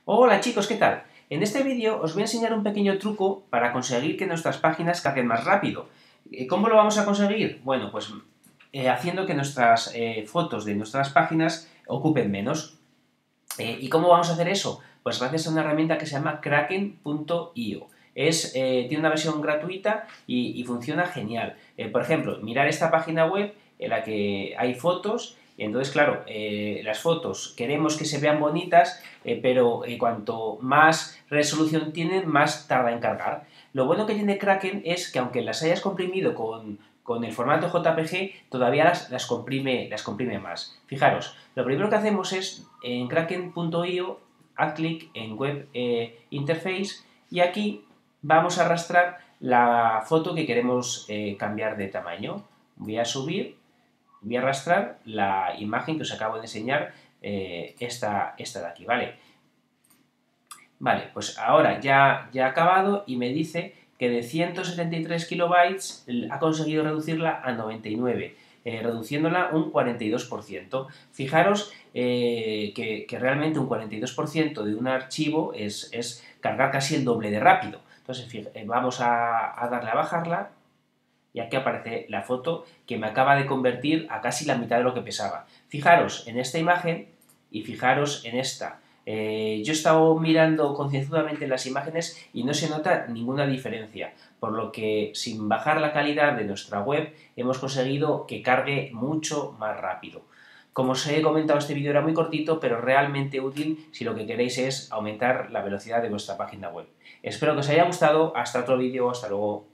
Hola chicos, ¿qué tal? En este vídeo os voy a enseñar un pequeño truco para conseguir que nuestras páginas carguen más rápido. ¿Cómo lo vamos a conseguir? Bueno, pues haciendo que nuestras fotos de nuestras páginas ocupen menos. ¿Y cómo vamos a hacer eso? Pues gracias a una herramienta que se llama kraken.io. Tiene una versión gratuita y funciona genial. Por ejemplo, mirar esta página web en la que hay fotos. Entonces, claro, las fotos queremos que se vean bonitas, pero cuanto más resolución tienen, más tarda en cargar. Lo bueno que tiene Kraken es que aunque las hayas comprimido con el formato JPG, todavía las comprime más. Fijaros, lo primero que hacemos es en kraken.io, haz clic en Web Interface y aquí vamos a arrastrar la foto que queremos cambiar de tamaño. Voy a subir, voy a arrastrar la imagen que os acabo de enseñar, esta de aquí, ¿vale? Vale, pues ahora ya ha acabado y me dice que de 173 kilobytes ha conseguido reducirla a 99, reduciéndola un 42%. Fijaros que realmente un 42% de un archivo es cargar casi el doble de rápido. Entonces vamos a darle a bajarla y aquí aparece la foto que me acaba de convertir a casi la mitad de lo que pesaba. Fijaros en esta imagen y fijaros en esta. Yo he estado mirando concienzudamente las imágenes y no se nota ninguna diferencia, por lo que sin bajar la calidad de nuestra web hemos conseguido que cargue mucho más rápido. Como os he comentado, este vídeo era muy cortito, pero realmente útil si lo que queréis es aumentar la velocidad de vuestra página web. Espero que os haya gustado. Hasta otro vídeo. Hasta luego.